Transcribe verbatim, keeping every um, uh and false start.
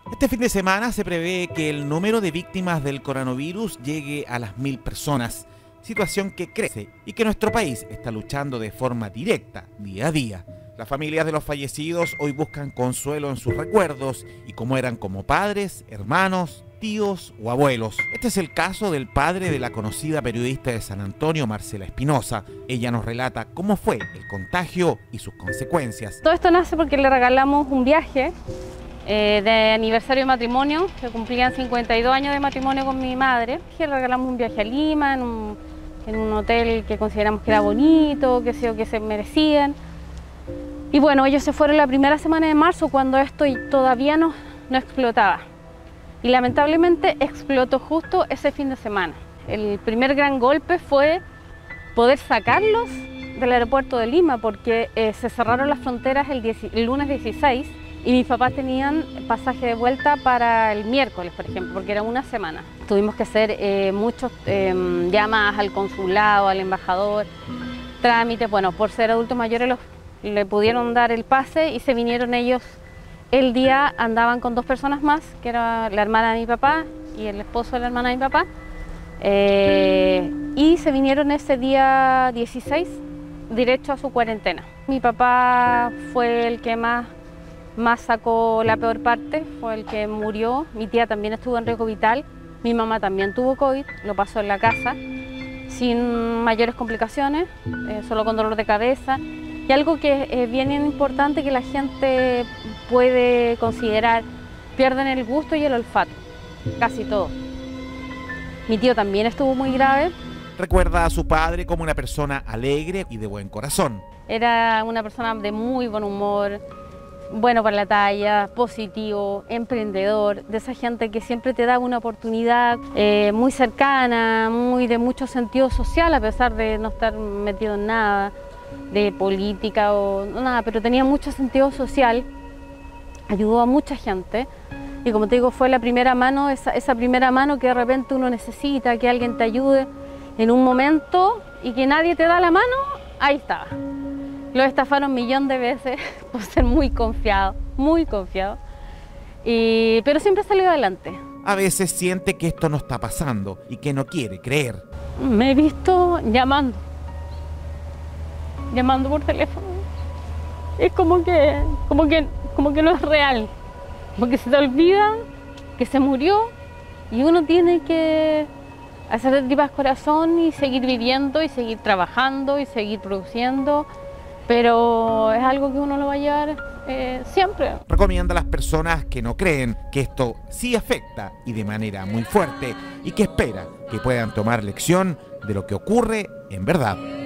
Este fin de semana se prevé que el número de víctimas del coronavirus llegue a las mil personas, situación que crece y que nuestro país está luchando de forma directa día a día. Las familias de los fallecidos hoy buscan consuelo en sus recuerdos y cómo eran como padres, hermanos, tíos o abuelos. Este es el caso del padre de la conocida periodista de San Antonio, Marcela Espinosa. Ella nos relata cómo fue el contagio y sus consecuencias. Todo esto nace porque le regalamos un viaje eh, de aniversario de matrimonio, que cumplían cincuenta y dos años de matrimonio con mi madre. Le regalamos un viaje a Lima, en un, en un hotel que consideramos que era bonito, que, sé, que se merecían. Y bueno, ellos se fueron la primera semana de marzo, cuando esto todavía no, no explotaba. Y lamentablemente explotó justo ese fin de semana. El primer gran golpe fue poder sacarlos del aeropuerto de Lima, porque eh, se cerraron las fronteras el, diez, el lunes dieciséis y mis papás tenían pasaje de vuelta para el miércoles, por ejemplo, porque era una semana. Tuvimos que hacer eh, muchas eh, llamadas al consulado, al embajador, trámites. Bueno, por ser adultos mayores los, le pudieron dar el pase y se vinieron ellos. El día andaban con dos personas más, que era la hermana de mi papá y el esposo de la hermana de mi papá, eh, y se vinieron ese día dieciséis derecho a su cuarentena. Mi papá fue el que más, más sacó la peor parte, fue el que murió. Mi tía también estuvo en riesgo vital, mi mamá también tuvo COVID, lo pasó en la casa, sin mayores complicaciones, eh, solo con dolor de cabeza. Y algo que es bien importante que la gente puede considerar, pierden el gusto y el olfato, casi todo. Mi tío también estuvo muy grave. Recuerda a su padre como una persona alegre y de buen corazón. Era una persona de muy buen humor, bueno para la talla, positivo, emprendedor, de esa gente que siempre te da una oportunidad, eh, muy cercana, muy de mucho sentido social, a pesar de no estar metido en nada de política o nada, pero tenía mucho sentido social, ayudó a mucha gente y, como te digo, fue la primera mano, esa, esa primera mano que de repente uno necesita, que alguien te ayude en un momento y que nadie te da la mano. Ahí estaba. Lo estafaron un millón de veces por ser muy confiado, muy confiado, y, pero siempre salió adelante. A veces siente que esto no está pasando y que no quiere creer. Me he visto llamando. llamando por teléfono. Es como que, como que, como que no es real, porque se te olvida que se murió y uno tiene que hacer tripas corazón y seguir viviendo y seguir trabajando y seguir produciendo, pero es algo que uno lo va a llevar eh, siempre. Recomienda a las personas que no creen que esto sí afecta y de manera muy fuerte y que espera que puedan tomar lección de lo que ocurre en verdad.